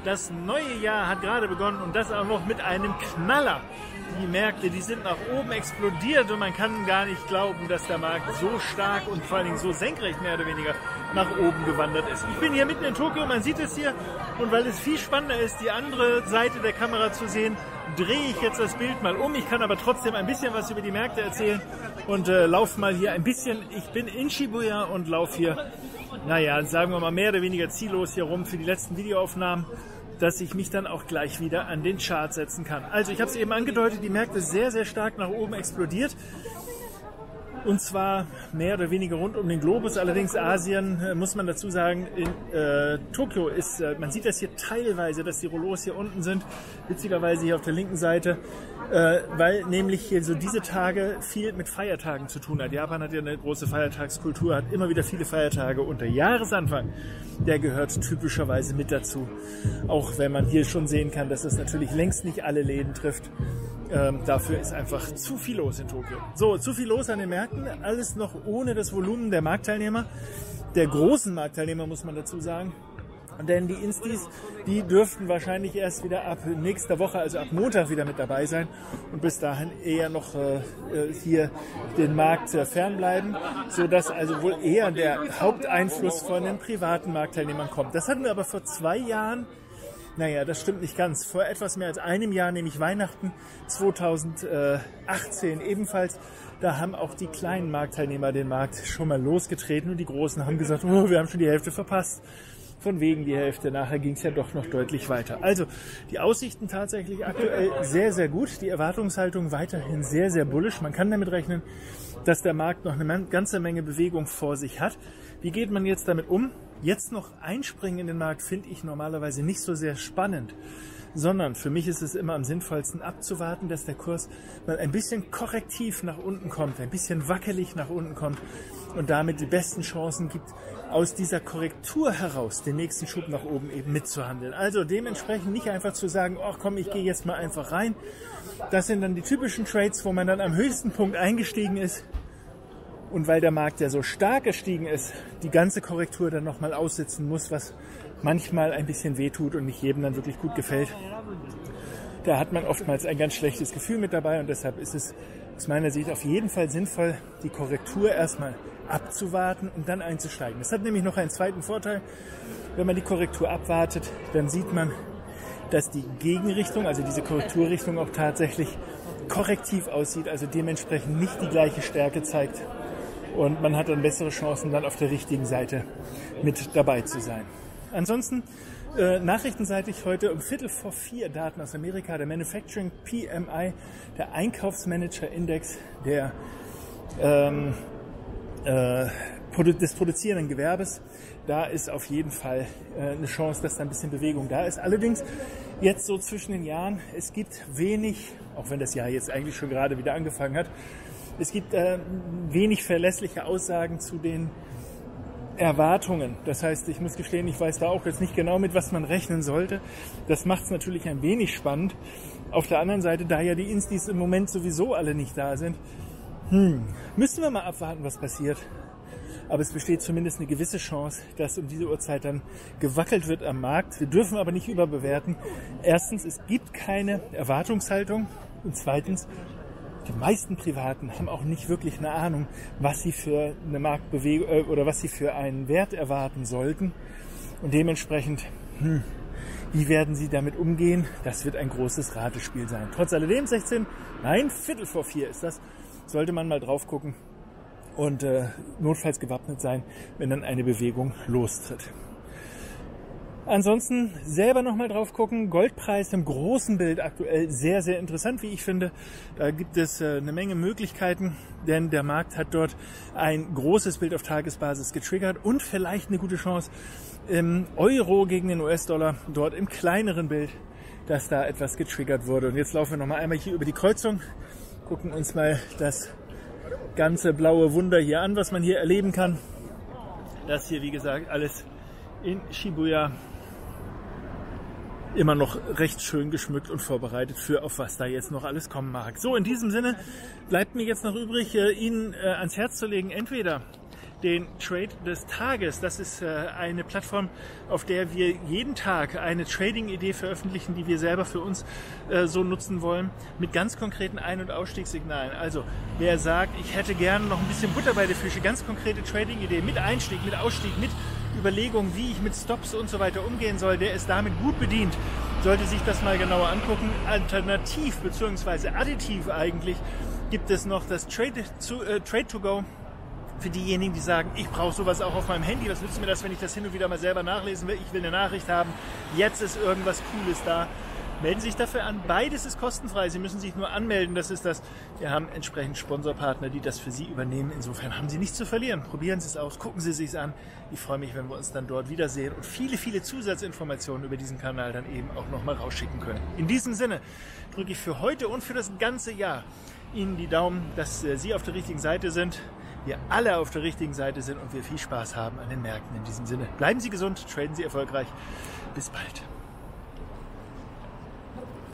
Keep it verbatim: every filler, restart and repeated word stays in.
Das neue Jahr hat gerade begonnen und das auch noch mit einem Knaller. Die Märkte, die sind nach oben explodiert und man kann gar nicht glauben, dass der Markt so stark und vor allen Dingen so senkrecht mehr oder weniger nach oben gewandert ist. Ich bin hier mitten in Tokio, man sieht es hier, und weil es viel spannender ist, die andere Seite der Kamera zu sehen, drehe ich jetzt das Bild mal um. Ich kann aber trotzdem ein bisschen was über die Märkte erzählen und äh, laufe mal hier ein bisschen. Ich bin in Shibuya und laufe hier, naja, sagen wir mal mehr oder weniger ziellos hier rum für die letzten Videoaufnahmen, dass ich mich dann auch gleich wieder an den Chart setzen kann. Also ich habe es eben angedeutet, die Märkte sehr, sehr stark nach oben explodiert. Und zwar mehr oder weniger rund um den Globus. Allerdings Asien, äh, muss man dazu sagen, in äh, Tokio ist, äh, man sieht das hier teilweise, dass die Rollos hier unten sind, witzigerweise hier auf der linken Seite, äh, weil nämlich hier so diese Tage viel mit Feiertagen zu tun hat. Japan hat ja eine große Feiertagskultur, hat immer wieder viele Feiertage und der Jahresanfang, der gehört typischerweise mit dazu. Auch wenn man hier schon sehen kann, dass es natürlich längst nicht alle Läden trifft. Ähm, dafür ist einfach zu viel los in Tokio. So, zu viel los an den Märkten, alles noch ohne das Volumen der Marktteilnehmer, der großen Marktteilnehmer muss man dazu sagen. Denn die Instis, die dürften wahrscheinlich erst wieder ab nächster Woche, also ab Montag wieder mit dabei sein und bis dahin eher noch äh, hier den Markt äh, fernbleiben, sodass also wohl eher der Haupteinfluss von den privaten Marktteilnehmern kommt. Das hatten wir aber vor zwei Jahren. Naja, das stimmt nicht ganz. Vor etwas mehr als einem Jahr, nämlich Weihnachten zweitausendachtzehn ebenfalls, da haben auch die kleinen Marktteilnehmer den Markt schon mal losgetreten und die Großen haben gesagt, oh, wir haben schon die Hälfte verpasst. Von wegen die Hälfte. Nachher ging es ja doch noch deutlich weiter. Also die Aussichten tatsächlich aktuell sehr, sehr gut. Die Erwartungshaltung weiterhin sehr, sehr bullisch. Man kann damit rechnen, dass der Markt noch eine ganze Menge Bewegung vor sich hat. Wie geht man jetzt damit um? Jetzt noch einspringen in den Markt finde ich normalerweise nicht so sehr spannend, sondern für mich ist es immer am sinnvollsten abzuwarten, dass der Kurs mal ein bisschen korrektiv nach unten kommt, ein bisschen wackelig nach unten kommt und damit die besten Chancen gibt, aus dieser Korrektur heraus den nächsten Schub nach oben eben mitzuhandeln. Also dementsprechend nicht einfach zu sagen, ach komm, ich gehe jetzt mal einfach rein. Das sind dann die typischen Trades, wo man dann am höchsten Punkt eingestiegen ist. Und weil der Markt ja so stark gestiegen ist, die ganze Korrektur dann nochmal aussitzen muss, was manchmal ein bisschen wehtut und nicht jedem dann wirklich gut gefällt. Da hat man oftmals ein ganz schlechtes Gefühl mit dabei und deshalb ist es aus meiner Sicht auf jeden Fall sinnvoll, die Korrektur erstmal abzuwarten und dann einzusteigen. Das hat nämlich noch einen zweiten Vorteil. Wenn man die Korrektur abwartet, dann sieht man, dass die Gegenrichtung, also diese Korrekturrichtung auch tatsächlich korrektiv aussieht, also dementsprechend nicht die gleiche Stärke zeigt. Und man hat dann bessere Chancen, dann auf der richtigen Seite mit dabei zu sein. Ansonsten äh, nachrichtenseitig heute um Viertel vor vier Daten aus Amerika, der Manufacturing P M I, der Einkaufsmanager-Index der, ähm, äh, des produzierenden Gewerbes. Da ist auf jeden Fall äh, eine Chance, dass da ein bisschen Bewegung da ist. Allerdings jetzt so zwischen den Jahren, es gibt wenig, auch wenn das Jahr jetzt eigentlich schon gerade wieder angefangen hat, es gibt äh, wenig verlässliche Aussagen zu den Erwartungen. Das heißt, ich muss gestehen, ich weiß da auch jetzt nicht genau, mit was man rechnen sollte. Das macht es natürlich ein wenig spannend. Auf der anderen Seite, da ja die Instis im Moment sowieso alle nicht da sind, hm, müssen wir mal abwarten, was passiert. Aber es besteht zumindest eine gewisse Chance, dass um diese Uhrzeit dann gewackelt wird am Markt. Wir dürfen aber nicht überbewerten. Erstens, es gibt keine Erwartungshaltung. Und zweitens, die meisten Privaten haben auch nicht wirklich eine Ahnung, was sie für eine Marktbewegung äh, oder was sie für einen Wert erwarten sollten. Und dementsprechend, hm, wie werden sie damit umgehen? Das wird ein großes Ratespiel sein. Trotz alledem, sechzehn, nein, Viertel vor vier ist das, sollte man mal drauf gucken und äh, notfalls gewappnet sein, wenn dann eine Bewegung lostritt. Ansonsten selber nochmal drauf gucken. Goldpreis im großen Bild aktuell sehr, sehr interessant, wie ich finde. Da gibt es äh, eine Menge Möglichkeiten, denn der Markt hat dort ein großes Bild auf Tagesbasis getriggert und vielleicht eine gute Chance im Euro gegen den U S-Dollar, dort im kleineren Bild, dass da etwas getriggert wurde. Und jetzt laufen wir nochmal einmal hier über die Kreuzung, gucken uns mal das ganze blaue Wunder hier an, was man hier erleben kann. Das hier, wie gesagt, alles in Shibuya. Immer noch recht schön geschmückt und vorbereitet für, auf was da jetzt noch alles kommen mag. So, in diesem Sinne bleibt mir jetzt noch übrig, äh, Ihnen äh, ans Herz zu legen, entweder den Trade des Tages. Das ist äh, eine Plattform, auf der wir jeden Tag eine Trading-Idee veröffentlichen, die wir selber für uns äh, so nutzen wollen, mit ganz konkreten Ein- und Ausstiegssignalen. Also wer sagt, ich hätte gerne noch ein bisschen Butter bei der Fische, ganz konkrete Trading-Idee mit Einstieg, mit Ausstieg, mit Überlegungen, wie ich mit Stops und so weiter umgehen soll, der ist damit gut bedient. Sollte sich das mal genauer angucken. Alternativ bzw. additiv eigentlich gibt es noch das Trade to, äh, Trade to Go für diejenigen, die sagen, ich brauche sowas auch auf meinem Handy. Was nützt mir das, wenn ich das hin und wieder mal selber nachlesen will? Ich will eine Nachricht haben. Jetzt ist irgendwas Cooles da. Melden Sie sich dafür an. Beides ist kostenfrei. Sie müssen sich nur anmelden. Das ist das. Wir haben entsprechend Sponsorpartner, die das für Sie übernehmen. Insofern haben Sie nichts zu verlieren. Probieren Sie es aus. Gucken Sie es sich an. Ich freue mich, wenn wir uns dann dort wiedersehen und viele, viele Zusatzinformationen über diesen Kanal dann eben auch nochmal rausschicken können. In diesem Sinne drücke ich für heute und für das ganze Jahr Ihnen die Daumen, dass Sie auf der richtigen Seite sind, wir alle auf der richtigen Seite sind und wir viel Spaß haben an den Märkten. In diesem Sinne, bleiben Sie gesund, traden Sie erfolgreich. Bis bald.